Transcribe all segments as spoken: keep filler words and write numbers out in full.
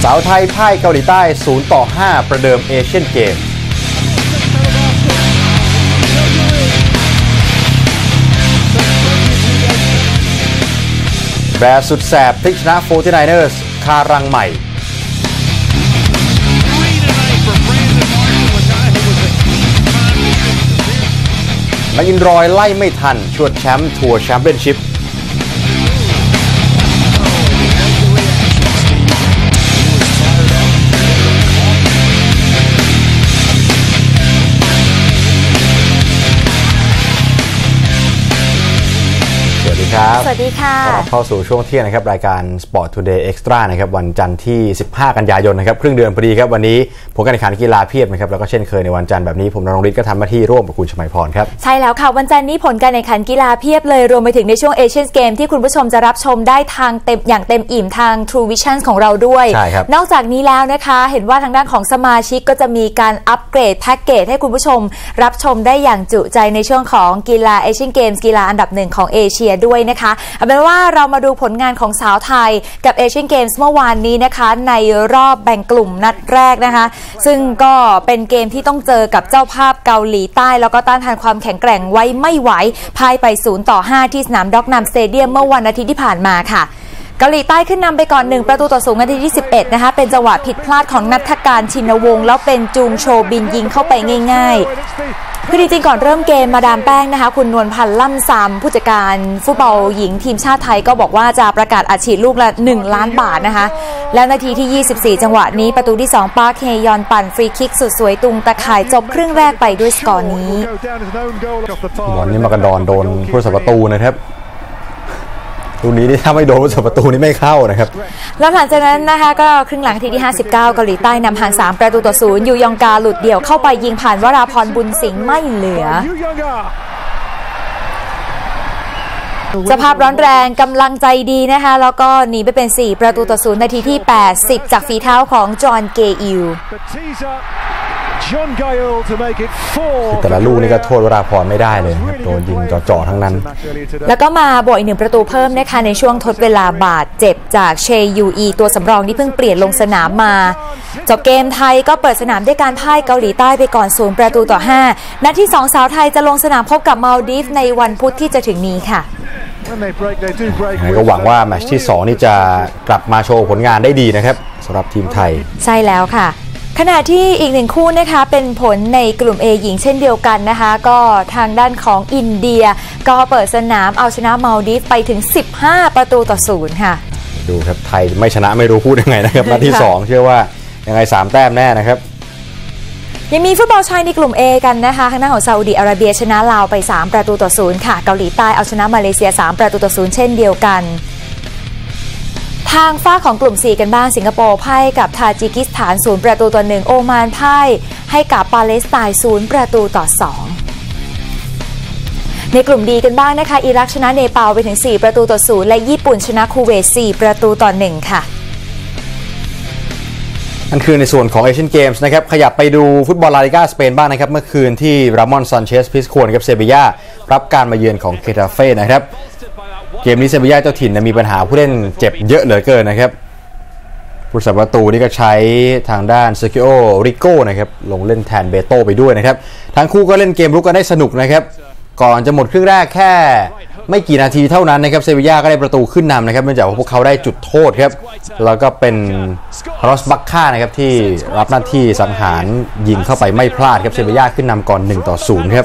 าวไทยพ่ายเกาหลีใต้ศูนย์ต่อห้าประเดิมเอเชียนเกมแบร์สุดแสบพลิกชนะ โฟร์ตี้ไนเนอร์ส คารังใหม่แมคอินรอยไล่ไม่ทันชวดแชมป์ทัวร์แชมเปี้ยนชิพสวัสดีค่ะต้อนรับเข้าสู่ช่วงเที่ยงนะครับรายการ Sport Today Extra นะครับวันจันทร์ที่สิบห้ากันยายนนะครับครึ่งเดือนพอดีครับวันนี้ผลการแข่งขันกีฬาเพียบนะครับแล้วก็เช่นเคยในวันจันทร์แบบนี้ผมณรงค์ฤทธิ์ก็ทำหน้าที่ร่วมกับคุณชมัยพรครับใช่แล้วค่ะวันจันทร์นี้ผลการแข่งขันกีฬาเพียบเลยรวมไปถึงในช่วงเอเชียนเกมที่คุณผู้ชมจะรับชมได้ทางเต็มอย่างเต็มอิ่มทาง True Vision ของเราด้วยใช่ครับนอกจากนี้แล้วนะคะเห็นว่าทางด้านของสมาชิกก็จะมีการอัปเกรดแพ็กเกจให้คุณผู้ชมรับชมได้อย่างจุใจในช่วงของกีฬาเอเชียนเกมกีฬาอันดับหนึ่งของเอเชียด้วยนะคะเอาเป็นว่าเรามาดูผลงานของสาวไทยกับเอเชียนเกมส์เมื่อวานนี้นะคะในรอบแบ่งกลุ่มนัดแรกนะคะซึ่งก็เป็นเกมที่ต้องเจอกับเจ้าภาพเกาหลีใต้แล้วก็ต้านทานความแข็งแกร่งไว้ไม่ไหวพ่ายไปศูนย์ต่อห้าที่สนามด็อกนัมสเตเดียมเมื่อวันอาทิตย์ที่ผ่านมาค่ะเกาหลีใต้ขึ้นนำไปก่อนหนึ่งประตูต่อศูนย์นาทีที่สิบเอ็ดนะคะเป็นจังหวะผิดพลาดของนัฐการชินวงศ์แล้วเป็นจูงโชบินยิงเข้าไปง่ายๆคือจริงๆก่อนเริ่มเกมมาดามแป้งนะคะคุณนวลพันธ์ล่ำซำผู้จัดการฟุตบอลหญิงทีมชาติไทยก็บอกว่าจะประกาศอัดฉีดลูกละหนึ่งล้านบาทนะคะแล้วนาทีที่ยี่สิบสี่จังหวะนี้ประตูที่สองปาร์คเฮยอนปั่นฟรีคิกสุดสวยตุงตะข่ายจบครึ่งแรกไปด้วยสกอร์นี้บอลนี้มากระดอนโดนผู้สับประตูนะครับลูกนี้ที่ถ้าไม่โดนผู้สับประตูนี้ไม่เข้านะครับแล้วหลังจากนั้นนะคะก็ครึ่งหลังทีที่ห้าสิบเก้าเกาหลีใต้นำห่างสามประตูต่อศูนย์ยูยองกาหลุดเดี่ยวเข้าไปยิงผ่านวราพรบุญสิงห์ไม่เหลือสภาพร้อนแรงกำลังใจดีนะคะแล้วก็หนีไปเป็นสี่ประตูต่อศูนย์นาทีที่แปดสิบจากฝีเท้าของจอห์นเกอิลแต่ละลูกนี่ก็โทษวราพรไม่ได้เลยครับโดนยิงจ่อๆทั้งนั้นแล้วก็มาบวกอีกหนึ่งประตูเพิ่มนะคะในช่วงทดเวลาบาดเจ็บจากเชยูอีตัวสำรองที่เพิ่งเปลี่ยนลงสนามมาจบเกมไทยก็เปิดสนามด้วยการพ่ายเกาหลีใต้ไปก่อนศูนย์ประตูต่อห้านัดที่สองสาวไทยจะลงสนามพบกับมาลดีฟในวันพุธที่จะถึงนี้ค่ะก็หวังว่าแมตช์ที่สองนี่จะกลับมาโชว์ผลงานได้ดีนะครับสำหรับทีมไทยใช่แล้วค่ะขณะที่อีกหนึ่งคู่นะคะเป็นผลในกลุ่ม A หญิงเช่นเดียวกันนะคะก็ทางด้านของอินเดียก็เปิดสนามเอาชนะมาลดีฟไปถึงสิบห้าประตูต่อศูนย์ค่ะดูครับไทยไม่ชนะไม่รู้พูดยังไงนะครับนัดที่สองเชื่อว่ายังไงสามแต้มแน่นะครับยังมีฟุตบอลชายในกลุ่ม A กันนะคะทางด้านของซาอุดิอาระเบียชนะลาวไปสามประตูต่อศูนย์ค่ะเกาหลีใต้เอาชนะมาเลเซียสามประตูต่อศูนย์เช่นเดียวกันทางฝ้าของกลุ่ม สี่ กันบ้างสิงคโปร์พ่ายกับทาจิกิสถานศูนย์ประตูต่อหนึ่งโอมานพ่ายให้กับปาเลสไตน์ศูนย์ประตูต่อสองในกลุ่มดีกันบ้างนะคะอิรักชนะเนปาลไปถึงสี่ประตูต่อศูนย์และญี่ปุ่นชนะคูเวตสี่ประตูต่อหนึ่งค่ะนั่นคือในส่วนของเอเชียนเกมส์นะครับขยับไปดูฟุตบอลลาลิก้าสเปนบ้างนะครับเมื่อคืนที่รามอนซานเชสพิสควรกับเซบีย่ารับการมาเยือนของเคทาเฟ่นะครับเกมนี้เซบีย่าเจ้าถิ่นมีปัญหาผู้เล่นเจ็บเยอะเหลือเกินนะครับผู้สับประตูนี่ก็ใช้ทางด้านเซอร์กิโอริโก้นะครับลงเล่นแทนเบโต้ไปด้วยนะครับทั้งคู่ก็เล่นเกมรุกกันได้สนุกนะครับก่อนจะหมดครึ่งแรกแค่ไม่กี่นาทีเท่านั้นนะครับเซบีย่าก็ได้ประตูขึ้นนำนะครับเนื่องจากว่าพวกเขาได้จุดโทษครับแล้วก็เป็นรอสบัคค่านะครับที่รับหน้าที่สังหารยิงเข้าไปไม่พลาดครับเซบีย่าขึ้นนำก่อนหนึ่งต่อศูนย์ครับ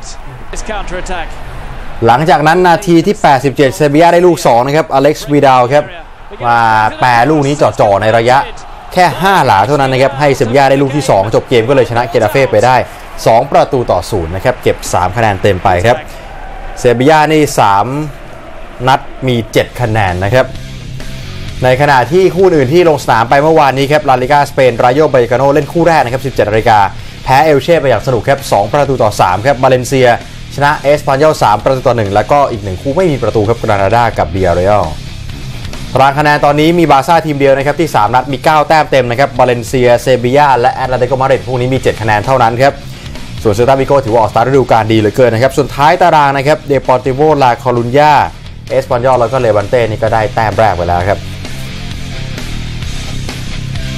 หลังจากนั้นนาทีที่แปดสิบเจ็ดเซบีย่าได้ลูกสองนะครับอเล็กซ์วีดาลครับมาแปรลูกนี้จ่อๆในระยะแค่ห้าหลาเท่านั้นนะครับให้เซบีย่าได้ลูกที่สองจบเกมก็เลยชนะเกตาเฟ่ไปได้สองประตูต่อศูนย์นะครับเก็บสามคะแนนเต็มไปครับเซบีย่านี่สามนัดมีเจ็ดคะแนนนะครับในขณะที่คู่อื่นที่ลงสนามไปเมื่อวานนี้ครับลาลิกาสเปนรายโย ไบกาโนเล่นคู่แรกนะครับ สิบเจ็ดนาฬิกาแพ้เอลเช่ไปอย่างสนุกครับสองประตูต่อสามครับมาเลเซียชนะเอสปานยอลสามประตูต่อหนึ่งแล้วก็อีกหนึ่งคู่ไม่มีประตูครับกรานาดากับเบียร์เรอัลตารางคะแนนตอนนี้มีบาร์ซ่าทีมเดียวนะครับที่สามนัดมีเก้าแต้มเต็มนะครับมาเลเซียเซบีย่าและแอตเลติโกมาดริดพวกนี้มีเจ็ดคะแนนเท่านั้นครับส่วนเซลตาวิโกถือว่าออกสตาร์ทฤดูกาลดีเหลือเกินนะครับส่วนท้ายตารางนะครับเดปอร์ติโวลาคอลุญญาเอสปานยอลแล้วก็เลวันเต้นี่ก็ได้แต้มแรกไปแล้วครับ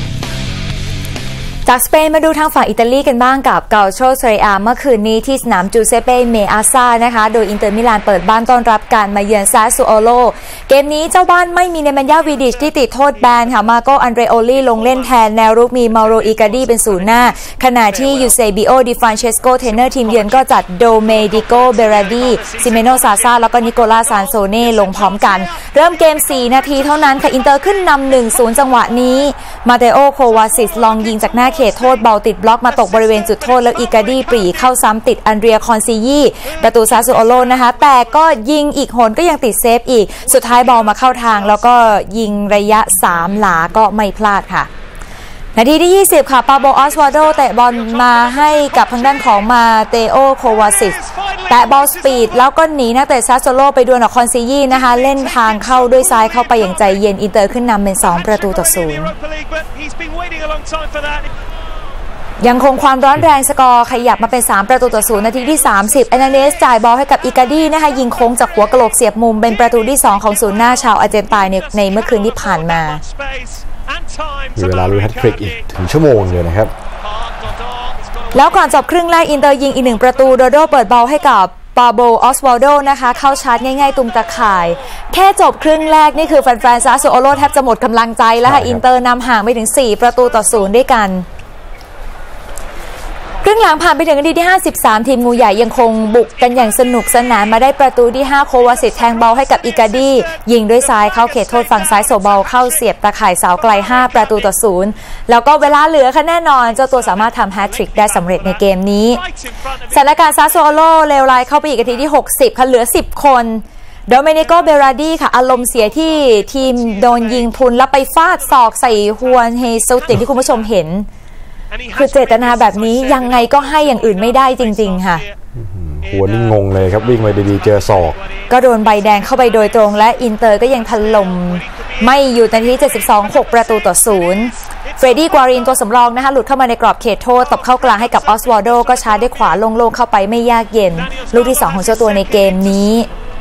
จากสเปนมาดูทางฝั่งอิตาลีกันบ้างกับเกาโชเซเรียเมื่อคืนนี้ที่สนามจูเซเป้เมอาซานะคะโดยอินเตอร์มิลานเปิดบ้านต้อนรับการมาเยือนซาซูโอโลเกมนี้เจ้าบ้านไม่มีเนมันยาวิดิชที่ติดโทษแบนค่ะมาโกอันเดรโอลีลงเล่นแทนแนวรุกมีมาโรอิกาดีเป็นศูนย์หน้าขณะที่ยูเซบิโอดิฟานเชสโกเทรนเนอร์ทีมเยือนก็จัดโดเมดิโกเบราดีซิเมโนซาซาแล้วก็นิโคลาซานโซเน่ลงพร้อมกันเริ่มเกมสี่นาทีเท่านั้นค่ะอินเตอร์ขึ้นนำ หนึ่งศูนย์ จังหวะนี้มาเตโอโควาซิสลองยิงจากหน้าเขตโทษเบาติดบล็อกมาตกบริเวณจุดโทษแล้วอีกาดีปรีเข้าซ้ำติดอันเดรียคอนซิยีประตูซาซูโอโลนะคะแต่ก็ยิงอีกหนก็ยังติดเซฟอีกสุดท้ายบอลมาเข้าทางแล้วก็ยิงระยะสามหลาก็ไม่พลาดค่ะนาทีที่ยี่สิบค่ะปาโบออสวาโดเตะบอลมาให้กับทางด้านของมาเตโอโควาซิสแตะบอลสปีดแล้วก็หนีนักเตะซาโซโลไปดวลกับคอนซิยีนะคะเล่นทางเข้าด้วยซ้ายเข้าไปอย่างใจเย็นอินเตอร์ขึ้นนำเป็นสองประตูต่อศูนย์ยังคงความร้อนแรงสกอร์ขยับมาเป็นสามประตูต่อศูนย์นาทีที่สามสิบแอนาเนสจ่ายบอลให้กับอิกาดีนะคะยิงโค้งจากหัวกะโหลกเสียบมุมเป็นประตูที่สองของศูนย์หน้าชาวอาร์เจนตินาในเมื่อคืนที่ผ่านมามีเวลาลุ้นแฮตทริกอีกถึงชั่วโมงเลยนะครับแล้วก่อนจบครึ่งแรกอินเตอร์ยิงอีกหนึ่งประตูโดโดเปิดบอลให้กับปาโบออสวาโดนะคะเข้าชาร์จง่ายๆตุมตะข่ายแค่จบครึ่งแรกนี่คือแฟนๆซาซูโอโลแทบจะหมดกำลังใจแล้วค่ะอินเตอร์นำห่างไปถึงสี่ประตูต่อศูนย์ด้วยกันครึ่งหลังผ่านไปถึงนาทีที่ห้าสิบสามทีมงูใหญ่ยังคงบุกกันอย่างสนุกสนานมาได้ประตูที่ห้าโควาซิตแทงบอลให้กับอิกาดียิงด้วยซ้ายเข้าเขตโทษฝั่งซ้ายโซบอลเข้าเสียบตะข่ายเสาไกลห้าประตูต่อศูนย์แล้วก็เวลาเหลือค่ะแน่นอนเจ้าตัวสามารถทำแฮตทริกได้สำเร็จในเกมนี้สถานการณ์ซาโซโลเลวร้ายเข้าไปอีกนาทีที่หกสิบค่ะเหลือสิบคนโดเมนิโกเบราดีค่ะอารมณ์เสียที่ทีมโดนยิงพรุนแล้วไปฟาดศอกใส่ฮวนเฮซุสที่คุณผู้ชมเห็นคือเจตนาแบบนี้ยังไงก็ให้อย่างอื่นไม่ได้จริงๆค่ะหัวนี่งงเลยครับวิ่งไปดีๆเจอศอกก็โดนใบแดงเข้าไปโดยตรงและอินเตอร์ก็ยังถล่มไม่อยู่นาทีที่เจ็ดสิบสอง หกประตูต่อศูนย์เฟรดดี้กวารินตัวสำรองนะคะหลุดเข้ามาในกรอบเขตโทษตบเข้ากลางให้กับออสวาโดก็ชาร์จด้วยขวาโล่งๆเข้าไปไม่ยากเย็นลูกที่สองของเจ้าตัวในเกมนี้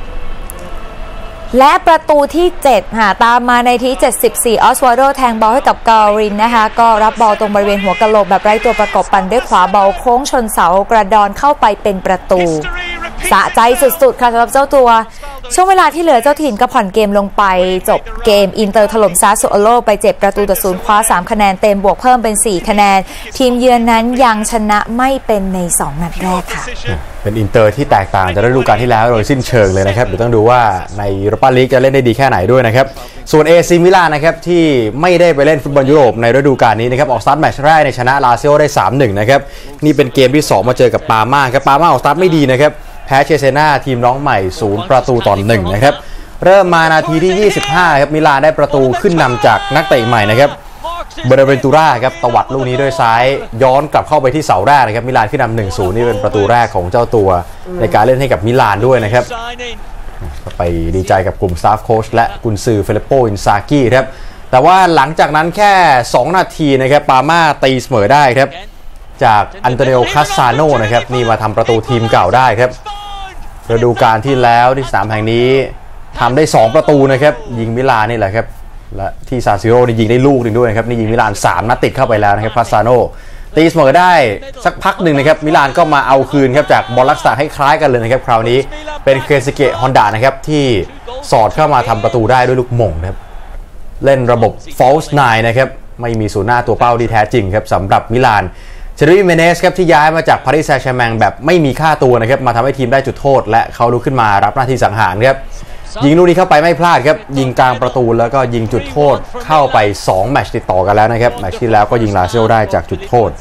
และประตูที่เจ็ดค่ะตามมาในที่เจ็ดสิบสี่ออสวาโดแทงบอลให้กับกาลินนะคะก็รับบอลตรงบริเวณหัวกะโหลกแบบไร้ตัวประกบปั่นด้วยขวาบอลโค้งชนเสากระดอนเข้าไปเป็นประตูสะใจสุดๆค่ะสำหรับเจ้าตัวช่วงเวลาที่เหลือเจ้าถิ่นก็ผ่อนเกมลงไปจบเกมอินเตอร์ถล่มซาซูโอโลไปเจ็ดประตูต่อศูนย์คว้าสามคะแนนเต็มบวกเพิ่มเป็นสี่คะแนนทีมเยือนนั้นยังชนะไม่เป็นในสองนัดแรกค่ะเป็นอินเตอร์ที่แตกต่างจากฤดูกาลที่แล้วโดยสิ้นเชิงเลยนะครับเดี๋ยวต้องดูว่าในยูโรปาลีกจะเล่นได้ดีแค่ไหนด้วยนะครับส่วนเอซีมิลานนะครับที่ไม่ได้ไปเล่นฟุตบอลยุโรปในฤดูกาลนี้นะครับออกสตาร์ทแมตช์แรกในชนะลาซิโอได้ สามหนึ่ง นะครับนี่เป็นเกมที่สองมาเจอกับปาม่าครับปาม่าออกสตาร์ทไม่ดีนะครับแพ้เชเซนาทีมน้องใหม่ศูนย์ประตูต่อหนึ่งนะครับเริ่มมานาทีที่ยี่สิบห้าครับมิลานได้ประตูขึ้นนำจากนักเตะใหม่นะครับเบเรเวนตูราครับตวัดลูกนี้ด้วยซ้ายย้อนกลับเข้าไปที่เสาแรกนะครับมิลานขึ้นนำ หนึ่งศูนย์ นี่เป็นประตูแรกของเจ้าตัวในการเล่นให้กับมิลานด้วยนะครับก็ไปดีใจกับกลุ่มสตาฟโค้ชและกุนซือเฟลิปโปอินซากิครับแต่ว่าหลังจากนั้นแค่สองนาทีนะครับปาม่าตีเสมอได้ครับจากอันโตนิโอคาสซาโนนะครับนี่มาทำประตูทีมเก่าได้ครับฤดูกาลที่แล้วที่สนามแห่งนี้ทำได้สองประตูนะครับยิงมิลานนี่แหละครับและที่ซานซิโร่นี่ยิงได้ลูกหนึ่งด้วยนะครับนี่ยิงมิลานสามนัดติดเข้าไปแล้วนะครับคาสซาโนตีเสมอได้สักพักหนึ่งนะครับมิลานก็มาเอาคืนครับจากบอลลักษณะให้คล้ายกันเลยนะครับคราวนี้เป็นเคซิเกะฮอนดานะครับที่สอดเข้ามาทำประตูได้ด้วยลูกหม่งครับเล่นระบบ false nine นะครับไม่มีศูนย์หน้าตัวเป้าที่แท้จริงครับสำหรับมิลานเชอร์รีเมเนสครับที่ย้ายมาจากปารีสแซงต์แชร์แมงแบบไม่มีค่าตัวนะครับมาทำให้ทีมได้จุดโทษและเขาลุกขึ้นมารับหน้าที่สังหารครับยิงลูกนี้เข้าไปไม่พลาดครับยิงกลางประตูแล้วก็ยิงจุดโทษเข้าไปสองแมตช์ติดต่อกันแล้วนะครับแมตช์ที่แล้วก็ยิงลาซิโอได้จากจุดโทษ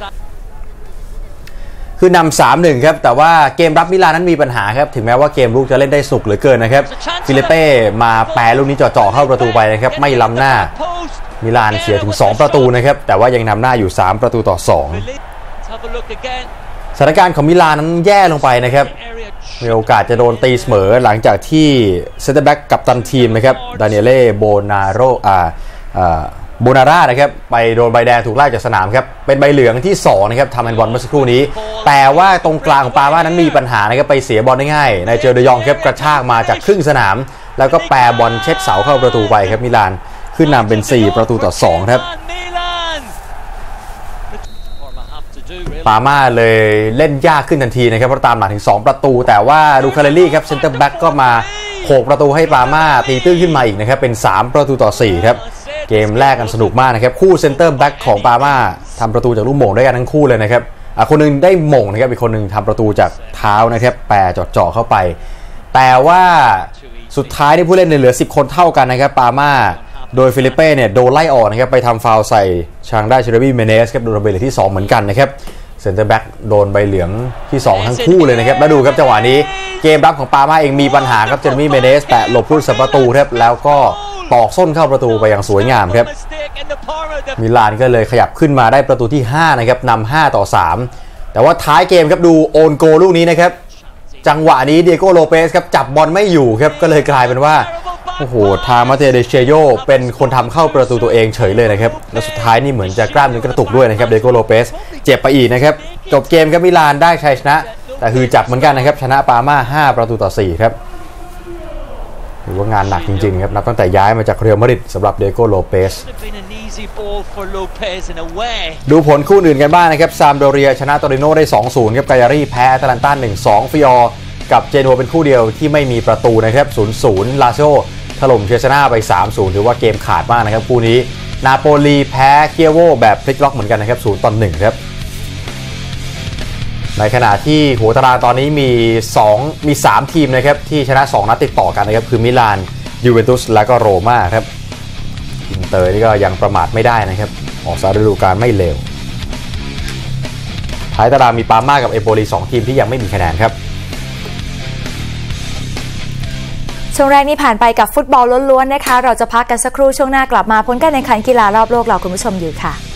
คือนำ สามหนึ่ง ครับแต่ว่าเกมรับมิลานนั้นมีปัญหาครับถึงแม้ว่าเกมลุกจะเล่นได้สุกเหลือเกินนะครับฟิลิเป้มาแปรลูกนี้จ่อๆเข้าประตูไปนะครับไม่ล้ำหน้ามิลานเสียถึงสองประตูนะครับแต่ว่ายังนำหน้าอยู่สามประตูต่อสองสถานการณ์ของมิลานนั้นแย่ลงไปนะครับมีโอกาสจะโดนตีเสมอหลังจากที่เซนเตอร์แบ็กกัปตันทีมนะครับดานิเอเล่โบนาโรอ่าอ่าโบนาร่านะครับไปโดนใบแดงถูกไล่จากสนามครับเป็นใบเหลืองที่สองนะครับทำแฮนด์บอลเมื่อสักครู่นี้แต่ว่าตรงกลางของปาม่านั้นมีปัญหานะครับไปเสียบอลได้ง่ายในเจอเดยองครับกระชากมาจากครึ่งสนามแล้วก็แปรบอลเช็ดเสาเข้าประตูไปครับมิลานขึ้นนำเป็นสี่ประตูต่อสองครับปาม่าเลยเล่นยากขึ้นทันทีนะครับเพราะตามหลังถึงสองประตูแต่ว่าดูคาเลรี่ครับเซนเตอร์แบ็กก็มาโขกประตูให้ปาม่าตีตื้นขึ้นมาอีกนะครับเป็นสามประตูต่อสี่ครับเกมแรกกันสนุกมากนะครับคู่เซนเตอร์แบ็กของปาม่าทำประตูจากลูกโมงด้วยกันทั้งคู่เลยนะครับคนนึงได้โมงนะครับอีกคนนึงทำประตูจากเท้านะครับแปรเจาะๆเข้าไปแต่ว่าสุดท้ายนี่ผู้เล่นเหลือสิบคนเท่ากันนะครับปาม่าโดยฟิลิปเป้เนี่ยโดนไล่ออกนะครับไปทำฟาวล์ใส่ชางได้เชเรบี้เมเนสครับโดนใบเหลืองที่สองเหมือนกันนะครับเซนเตอร์แบ็กโดนใบเหลืองที่สองทั้งคู่เลยนะครับแล้วดูครับจังหวะนี้เกมรับของปาม่าเองมีปัญหาครับเจเรมี่เมเนสแต่หลบผู้สับประตูครับแล้วก็ตอกส้นเข้าประตูไปอย่างสวยงามครับมิลานก็เลยขยับขึ้นมาได้ประตูที่ห้านะครับนำห้าต่อสามแต่ว่าท้ายเกมครับดูโอนโกลูกนี้นะครับจังหวะนี้เดียโก้โลเปสครับจับบอลไม่อยู่ครับก็เลยกลายเป็นว่าโอ้โหทางมาเตเดเชโยเป็นคนทำเข้าประตูตัวเองเฉยเลยนะครับแล้วสุดท้ายนี่เหมือนจะกล้ามเนื้อกระตุกด้วยนะครับเดียโก้โลเปสเจ็บไปอีกนะครับจบเกมครับมิลานได้ชัยชนะแต่คือจับเหมือนกันนะครับชนะปาม่าห้าประตูต่อสี่ครับถือว่างานหนักจริงๆครับนับตั้งแต่ย้ายมาจากเรอัลมาดริดสำหรับเดียโก้โลเปสดูผลคู่อื่นกันบ้างนะครับซามโดเรียชนะโตริโน่ได้ สองศูนย์ ครับกายารีแพ้แอตแลนต้า หนึ่งสอง ฟิออร์กับเจนัวเป็นคู่เดียวที่ไม่มีประตูนะครับ ศูนย์ศูนย์ ลาโซถล่มเชสนาไป สามศูนย์ ถือว่าเกมขาดมากนะครับคู่นี้นาโปลีแพ้เคียโวแบบพลิกล็อกเหมือนกันนะครับ ศูนย์ต่อหนึ่ง ครับในขณะที่หัวตารางตอนนี้มี2มีสามทีมนะครับที่ชนะสองนัดติดต่อกันนะครับคือมิลานยูเวนตุสและก็โรม่าครับอินเตอร์นี่ก็ยังประมาทไม่ได้นะครับออกสตาร์ทฤดูกาลไม่เลวท้ายตารางมีปาม่ากับเอโปลีสองทีมที่ยังไม่มีคะแนนครับช่วงแรกนี้ผ่านไปกับฟุตบอลล้วนๆนะคะเราจะพักกันสักครู่ช่วงหน้ากลับมาผลการแข่งขันกีฬารอบโลกเราคุณผู้ชมอยู่ค่ะ